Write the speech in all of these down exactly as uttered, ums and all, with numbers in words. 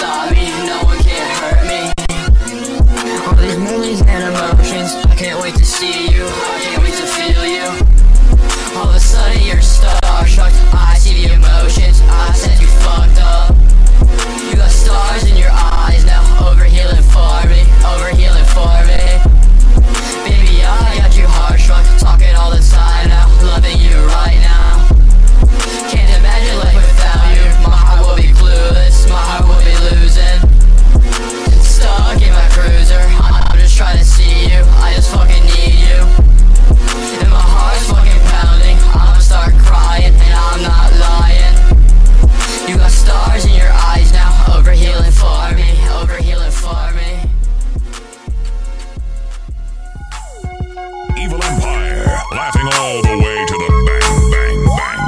stop me, no one can hurt me. All these memories and emotions, I can't wait to see you, I can't wait to feel you. All of a sudden you're starstruck, I see the emotions, I said you fucked up. You got stars in your eyes now, overhealing for me, overhealing for me. Baby, I got you heart-struck, talking all the time now, loving you right now. Can't imagine life without you, my heart will be clueless, my heart will be losing. Stuck in my cruiser, I'm just trying to see you, I just fucking need you. And my heart's fucking pounding, I'ma start crying, and I'm not lying. You got stars in your eyes now, overhealing for me, overhealing for me. Evil Empire, laughing all the way to the bang, bang, bang.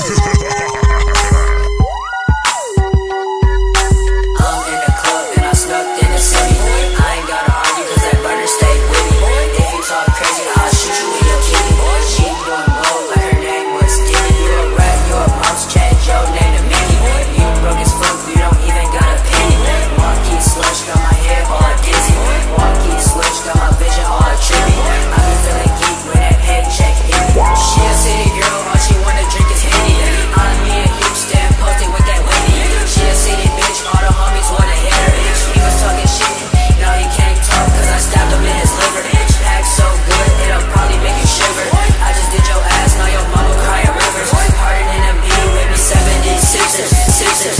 I'm in the club and I snuck in the city. I ain't gotta argue cause that burner stayed with me. If you talk crazy, I'll shoot you in your kitty. She doing blow like her name was Diddy. You a rat, you a mouse, change your name to Mickey. You broke as fuck, you don't even got a penny. Walkie slush, got my hair all dizzy. Walkie slush, got my vision all trippy. I be feeling geek when that paycheck hit me. She a city girl, all she wanna drink is Henny. I'm me in Houston, posted with that Wendy. She a city bitch, all the homies wanna hit her. He was talking shit, now he can't talk cause I stabbed him in his liver. Pack so good, it'll probably make you shiver. I just did your ass, now your mama crying rivers. Harder than a bee with me seventy-sixers, sixers.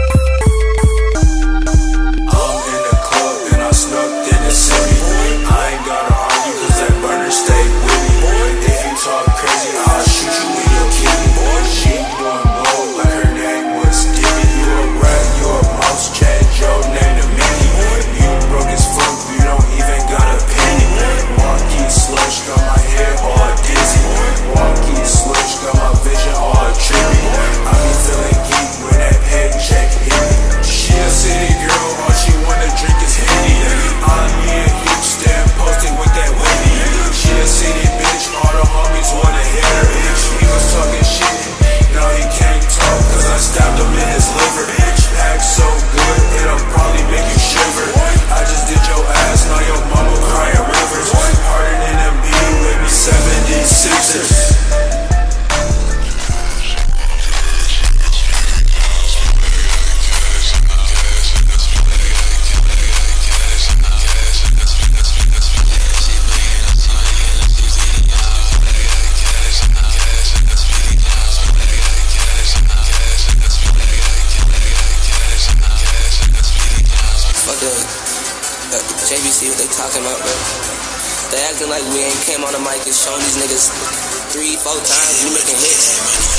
I'm in the club and I snuck in the city. I ain't gotta argue cause that burner stayed with me. If you talk crazy, I'll shoot you in your kitty. She doing blow like her name was Diddy. You a rat, you a mouse, change your name to Mickey. You broke as fuck, you don't even got a penny. Walkie slush, got my hair all dizzy. Walkie slush, got my vision all trippy. I be feeling geek when that paycheck hit me. She a city girl, all she wanna drink is Henny. I'm me in Houston, posted with that Wendy. She a city bitch, all the homies wanna hit her. He was talking shit, now he can't talk cause I stabbed him in his liver. Pack so good, it'll probably make you shiver. I just did your ass, now your mama crying rivers. Harder than a bee with me seventy-sixers. Fuck the, the J B C, what they talking about, bro? They acting like we ain't came on the mic and shown these niggas three, four times we making hits.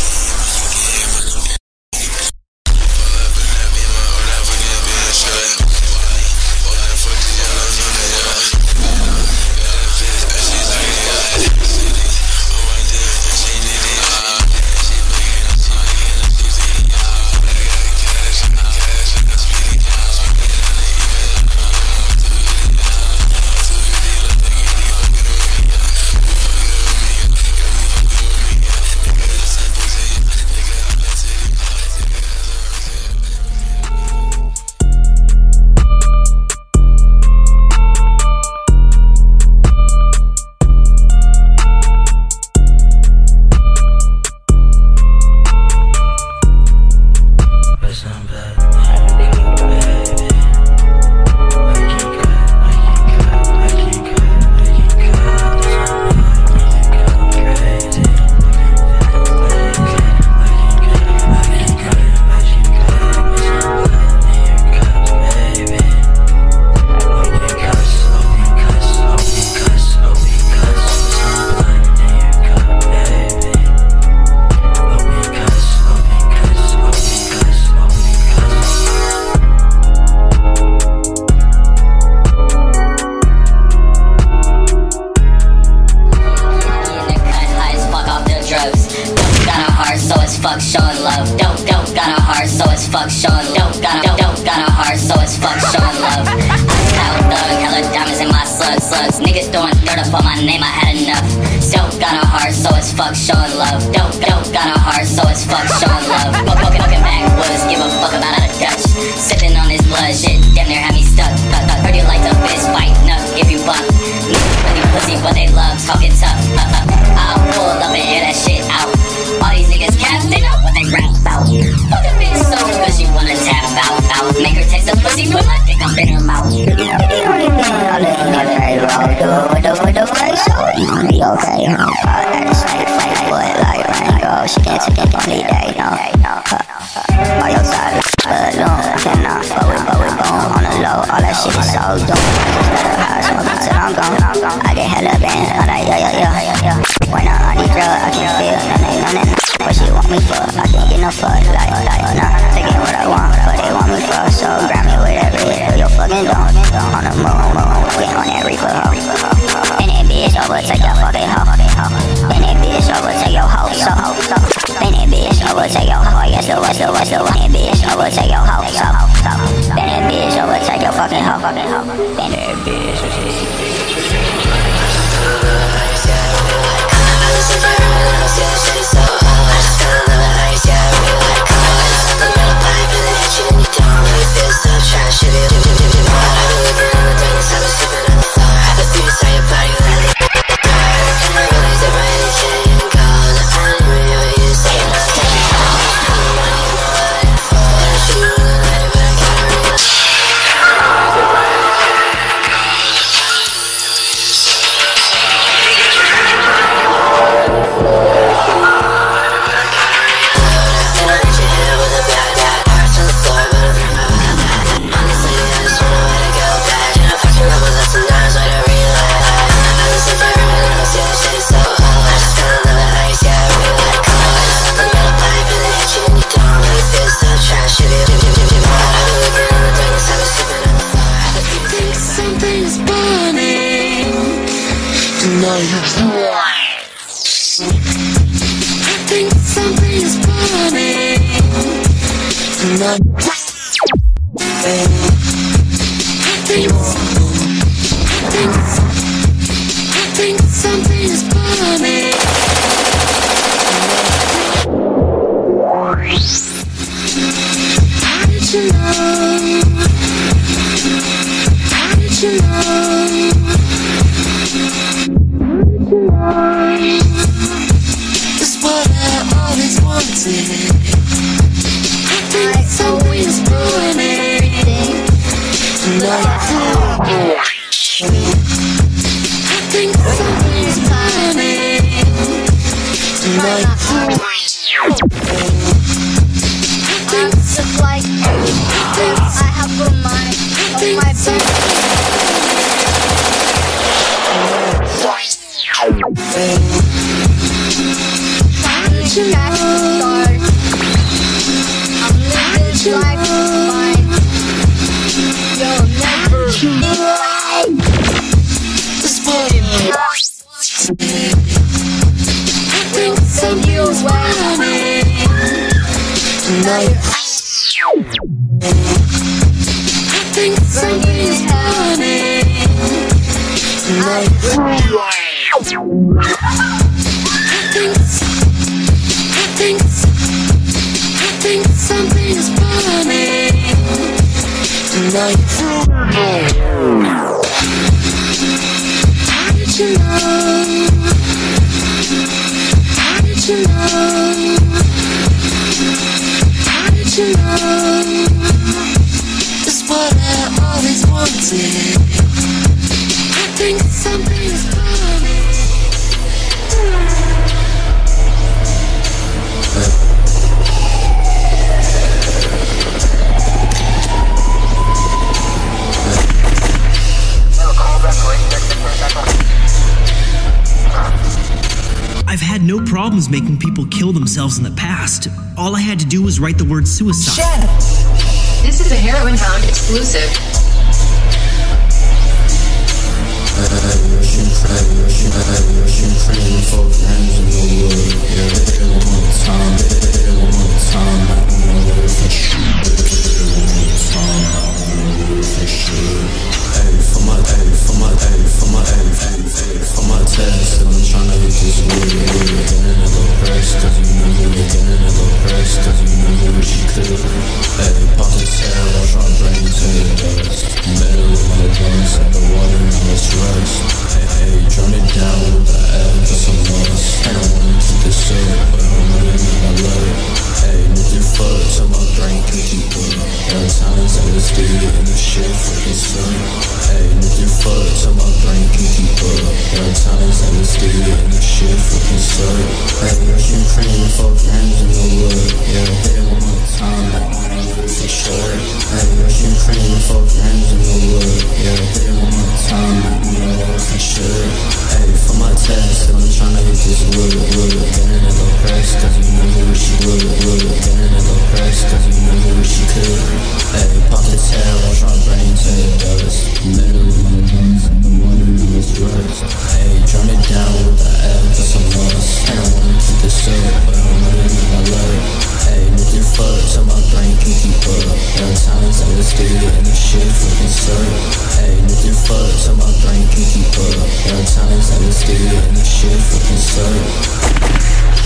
fuck showing love. Don't, don't got a heart, so it's fuck showing love. Don't, don't, don't got a heart, so it's fuck showing love. Hell thug, hella diamonds in my slugs, slugs. Niggas throwing dirt up on my name, I had enough. Don't got a heart, so it's fuck showing love. Don't, don't got a heart, so it's fuck showing love. Fucking fucking backwoods, give a fuck about out of Dutch. Sipping on this blood. my dick, I'm in her mouth. You know, I'll let you know that roll. Do it with the, with the face, so you gon' be okay. I got the same face, boy, like Rango. She can't take it complete day, no. By your side, alone. Cannot fuck with, but we bone on the low. All that shit is so dumb. Just let her hide, smoke until I'm gone. I get hella bent, I'm like, yeah, yeah, yeah, yeah. When I'm on these drugs, I can't feel nothing, nothing. What she want me for? I can't get no fuck, like, like, nah. Taking what I want, but they want me for. So grab me whatever it is, your fucking don't. On the moon, moon, get on that reaper, ho. And that bitch overtake your fucking hoe. And that bitch overtake your hoe, so. And that bitch overtake your hoe, I guess the what's the what's the one. And bitch overtake your hoe, so. And that bitch overtake your fucking hoe, fucking hoe. And that bitch. I've had no problems making people kill themselves in the past. All I had to do was write the word suicide. Shut up. This is a Heroin Hound exclusive. Studio There are times I was still and this shit fucking suck.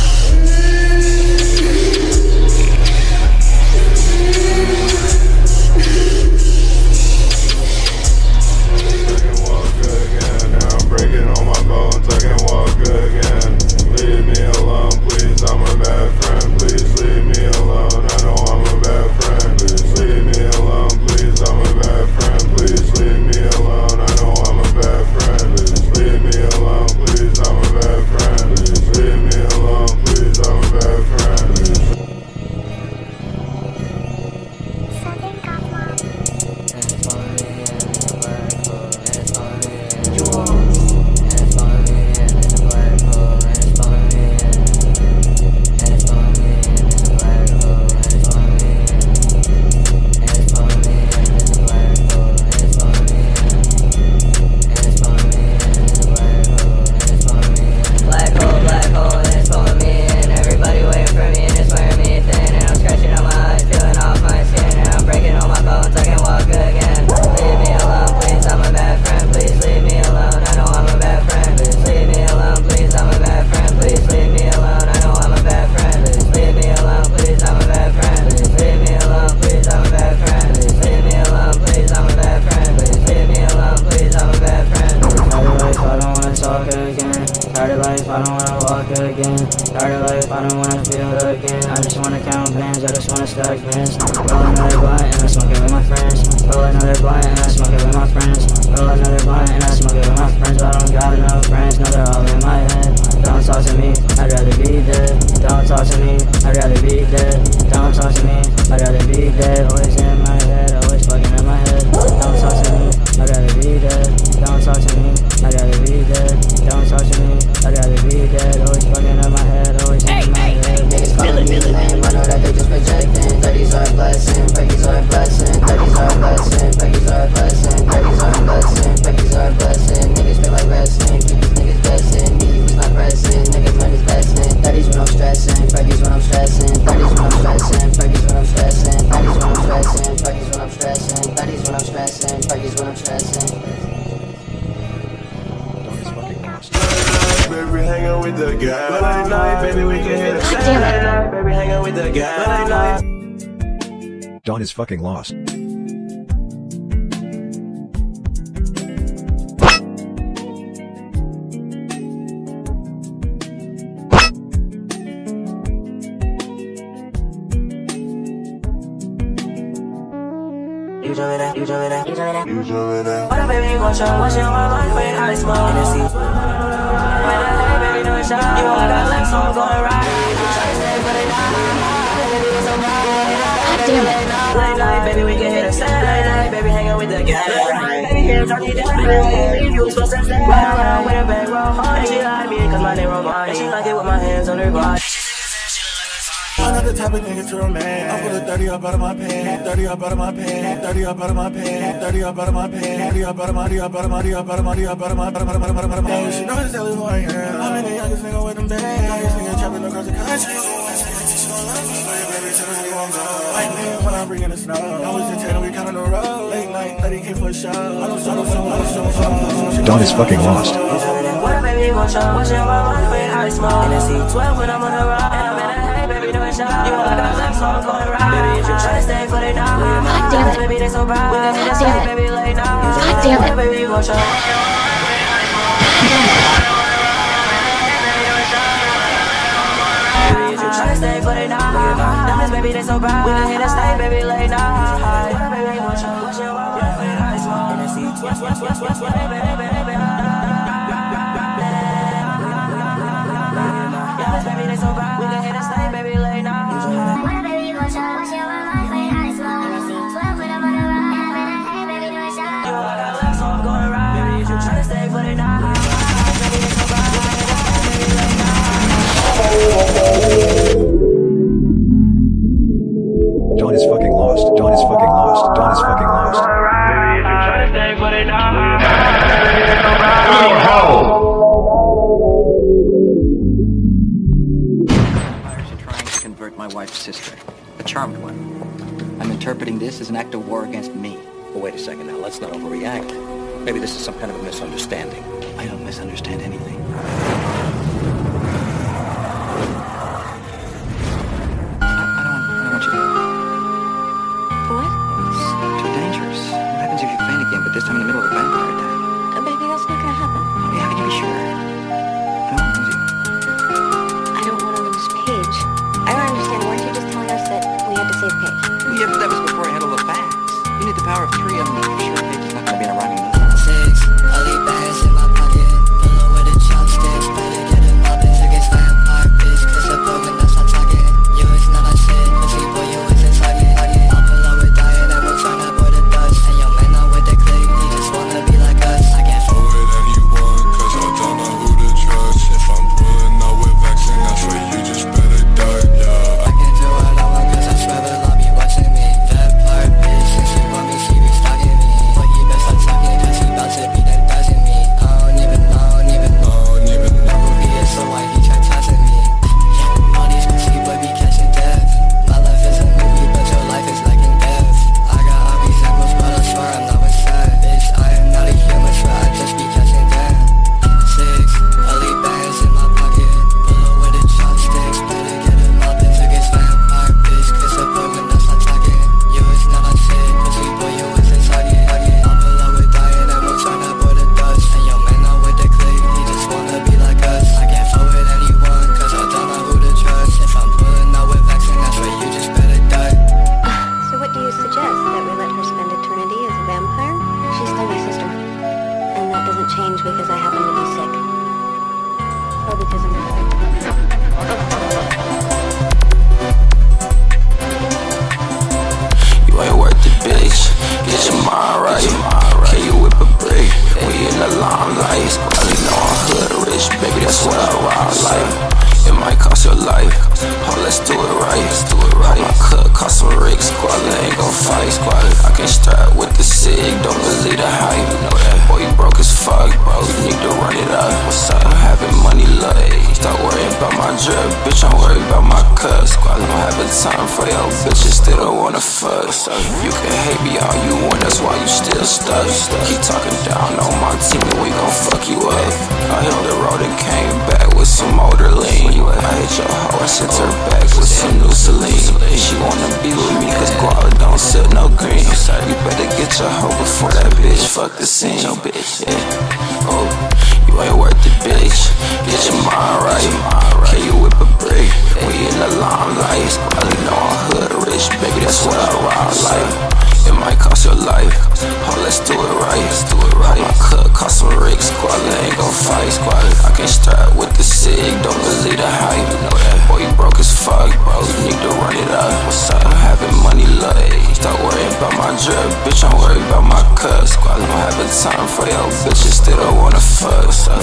Dawn is fucking lost. You jumpin' out, you jumpin' out, you jumpin' out, you jumpin' out. What up, baby, you gon' show? What's your mind when I smoke? In the seat. When I hey, baby, do a shot. You all got left, so I'm going right. Try to stay for the night. Baby, it's so bright. Damn it. Late night, baby, we can hit a set. Late night, baby, hangin' with the gang. Baby, here, talk you down. Baby, you supposed to stay around with a bang roll. And she like me, cause my name Romani. And she like it with my hands on her body. I'm not the type of nigga to romance. I put a thirty up out of my pants, thirty up out of my pants, thirty up out of my pants, thirty up out of my pants, thirty up out of my, thirty up out of my, thirty up out of my, thirty up out of my, thirty up out of my, thirty up out of my. Yo, she knows exactly who I am. I'm in the youngest nigga with them bands. Youngest nigga trapping across the country. Baby, tell me how you gon' go. White man when I bring in the snow. I was just telling we counting the road. Late night, thirty K for a show. I don't show, I don't show, I don't show. Dawn is fucking lost. What a baby gon' show? What's your mind when I smoke? In the C twelve when I'm on the road. And I'm in a hey, baby, doing shot. You all got left, so I'm going right. Baby, if you try to stay for the night. God damn it. Baby, they so bright. God damn it. Baby, late night. God damn it. Baby, gon' show. Try to stay for the night. Diamonds, baby, they so bright. We can hit a stay, baby, late night. Baby, you want your, what's your wild life when I smoke? In the seats, west, west, west, west, west, baby, baby, baby. Diamonds, baby, they so bright. We can hit a stay, baby, late night. Baby, you want your, what's your wild life when I smoke? In the seats, twelve when I'm on the ride. And I'm in a hey, baby, doing shot. You all got left, so I'm going right. Baby, if you try to stay for the night. Baby, they so bright. We can hit a stay, baby, late night. Dawn is fucking lost. Dawn is fucking lost. Dawn is fucking lost. Buyers are trying to convert my wife's sister, a charmed one. I'm interpreting this as an act of war against me. But wait a second now, let's not overreact. Maybe this is some kind of a misunderstanding. I don't misunderstand anything. But this time in the middle of a vampire attack. Uh, baby, that's not gonna happen. Yeah, how can you be sure? I don't lose you. I don't want to lose Paige. I don't understand. Weren't you just telling us that we had to save Paige? Well, yeah, but that was before I had all the facts. You need the power of three. I'm sure Paige is not gonna be in a rhyming mood. Six, I'll leave bags in my pocket. Below with the chopsticks. Better get him up and take his vampire bitch. Cause the broken, that's not talking. You is not a shit. Cause he boy, you is a target. I'll pull up with dying and we'll turn up with the dust. And your man not with the click. He just wanna be like us. I can't fuck with anyone, cause I don't know who to trust. If I'm pulling out with vaccine, I swear you just better duck, yeah. I can't do it all cause I swear the lobby watching me. That part bitch, since she want me, she be stalking me. But you best stop talking cause he bout to be done dodging me. I don't even know, I don't even know, I don't even know who he is, so why he try tossing me. Yeah, all these pussy boy be catching death. My life is a movie, but your life is like an F. I got all these apples, but I swear I'm not with sad. Bitch, I am not a human, so I just be catching them. Six, I leave bands in my pocket. Below with the chopsticks, better get him up and took his vampire bitch. Cause the broken, that's not talking. You is not a shit, pussy boy, you is a target. I'll pull up with dying and we'll turn up with the dust. And your man not with the click, he just wanna be like us. I can't fuck with anyone, cause I don't know who to trust. If I'm pulling out with vaccine, that's where you just better die. So what do you suggest? That we let her spend eternity as a vampire? She's still my sister. And that doesn't change because I happen to be sick. Or because I'm married. You ain't worth it, bitch. Get your mind right. Can you whip a brick? We in the limelight. I know I'm hood rich, baby. That's what I ride like. It might cost your life. Oh, let's do it right. Let's do it right. My cut cost some ricks. Squalor ain't gon' fight. Squalor. I can strap with the sig. Don't believe the hype. You know that. Boy, you broke as fuck, bro. You need to run it up. What's up? I'm having money love. Stop worrying about my drip. Bitch, I'm worried about my cut. Squalor don't have a time for your bitches. Still don't wanna fuck. You can hate me all you want. That's why you still stuck. Keep talking down on my team and we gon' fuck you up. I hit the road and came back with some older lean. I hit your hoe and sent her back with some new Celine. She wanna be with me cause guava don't sell no green. You better get your hoe before that bitch fuck the scene. Your bitch, yeah. Oh, you ain't worth it, bitch. Get your mind right. Can you whip a brick? We in the limelight. I know I'm hood rich, baby. That's what I ride like. It might cost your life. Oh, let's do it right. Let's do it right. My cut cost some ricks. Squalor ain't gon' fight. Squalor. I can strap with the sig. Don't believe the hype. You know that. Boy, you broke as fuck, bro. You need to run it up. What's up? I'm having money love. Stop worrying about my drip. Bitch, I'm worried about my cut. Squalor don't have a time for your bitches. Still don't wanna fuck. What's up?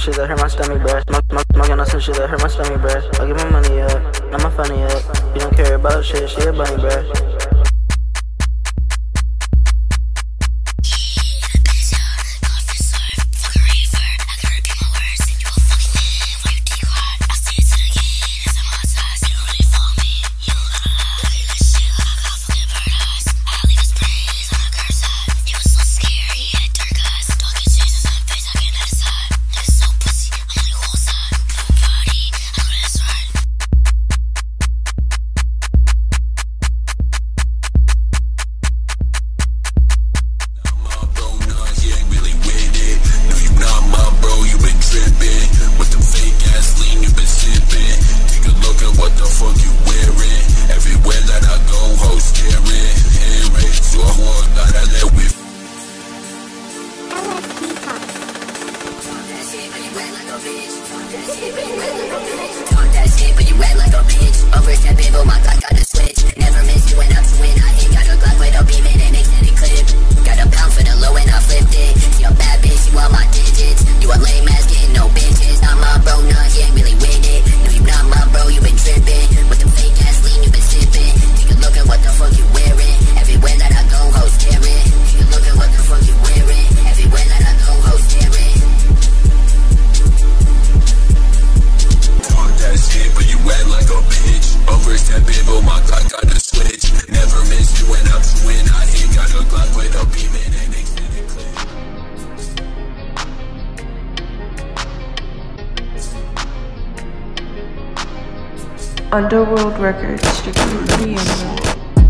shit that hurt my stomach, bruh. Smoke, smoke, smoking on some shit that hurt my stomach, bruh. I'll give my money up, not my funny up. You don't care about shit, she a bunny, bruh. Underworld Records, strictly pre-internet.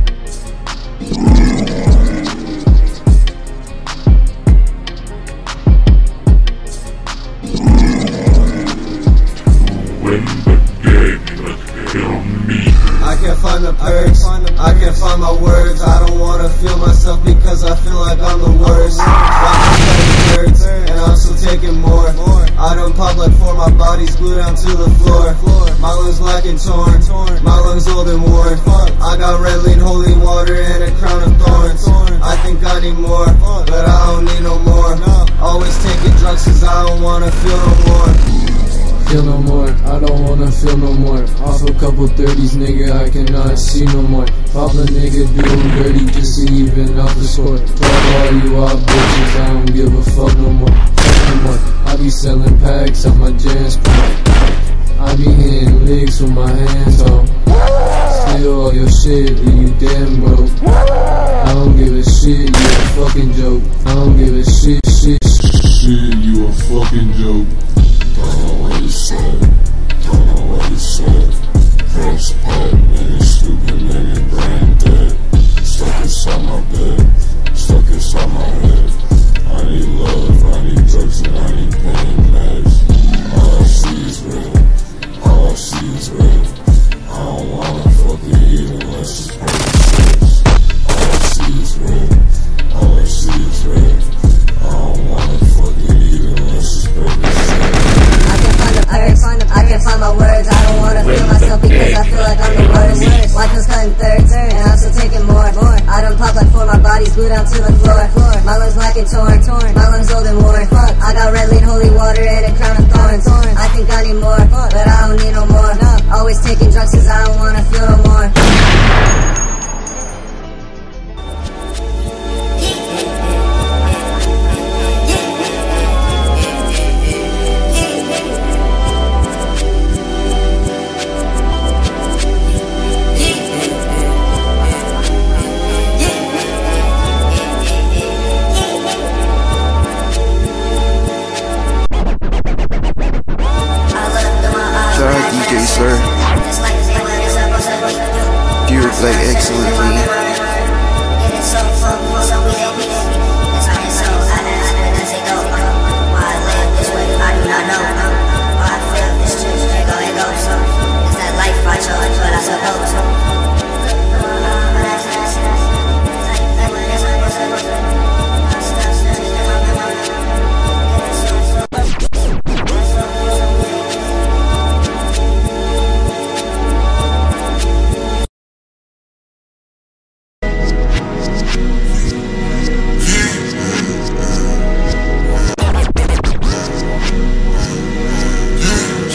When the dead kill me. I can't find the perks, I can't find my words. I don't wanna feel myself because I feel like I'm the worst. Hurts, and I'm still taking more. I done pop like four, my body's glued down to the floor. My lungs black and torn, my lungs old and worn. I got red lean, holy water, and a crown of thorns. I think I need more, but I don't need no more. Always taking drugs cause I don't wanna feel no more. Feel no more, I don't wanna feel no more. Off a couple thirties, nigga, I cannot see no more. Pop a nigga, do him dirty just to even out the score. Fuck all you all bitches, I don't give a fuck no more. Fuck no more, I be selling packs on my jams. I be hitting licks with my hands on. Steal all your shit, and you damn broke. I don't give a shit, you a fucking joke. I don't give a shit, shit, shit, you a fucking joke. Don't know what you said, don't know what you said. Press pad, nigga, stupid nigga, brain dead. Stuck inside my bed, stuck inside my head. I need love, I need drugs, and I need pain meds. All I see is red, all I see is red. I don't wanna fucking eat unless it's perfect. All I see is red, all I see is red. I don't wanna fucking eat unless it's perfect. I can't find my words, I don't wanna feel myself because I feel like I'm the worst. Life was cutting thirds, and I'm still taking more. I done pop like four, my body's glued down to the floor. My lungs black and torn, my lungs old and worn. I got red lean, holy water, and a crown of thorns. I think I need more, but I don't need no more. Always taking drugs cause I don't wanna feel no more.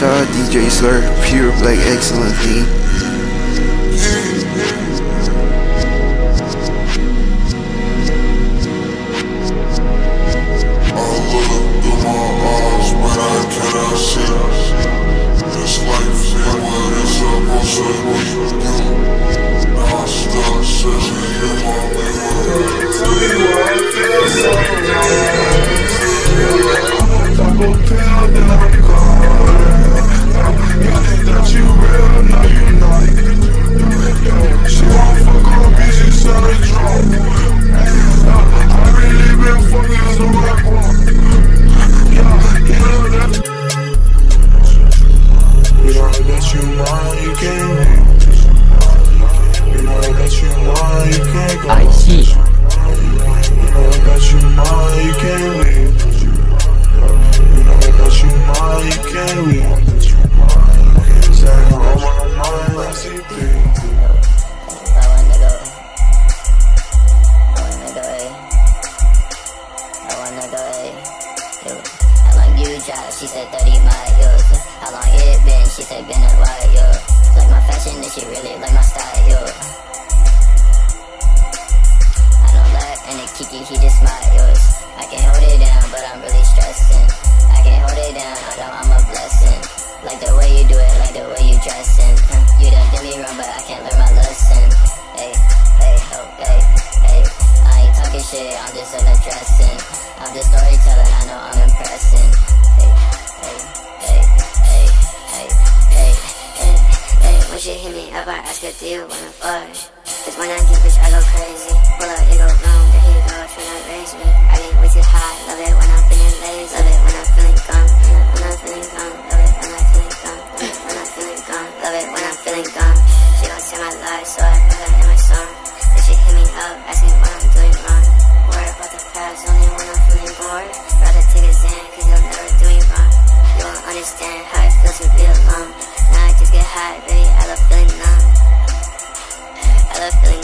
Shaw, D J Slur, pure black excellence, D. I see. She said thirty miles. How long it been? She said been a while, yo. Like my fashion, and she really like my style, yo. I don't laugh and the Kiki, he just smiles. I can't hold it down, but I'm really stressing. I can't hold it down, I know I'm a blessing. Like the way you do it, like the way you dressing. You done did me wrong, but I can't learn my lesson. Hey, hey, oh, hey, hey. I ain't talking shit, I'm just unaddressing. I'm just storyteller, I know I'm impressing. Hey, hey, hey, hey, hey, hey, hey. When she hit me up, I ask her, do you wanna fuck? Cause when I get bitch, I go crazy. Pull up, it go wrong, there you go, tryna raise me. I get way too high, love it when I'm feeling lazy. Love it when I'm feeling gone, when I'm feeling gone. Love it when I'm feeling gone, when I'm feeling gone. Love it when I'm feeling gone. She gon' save my life, so I put her in my song. Then she hit me up, asking what I'm doing wrong. Worry about the past, only when I'm feeling bored. Rather take a Xan, cause you'll never do me wrong. You won't understand how it feels to be alone. Now I just get high, baby, I love feeling numb. I love feeling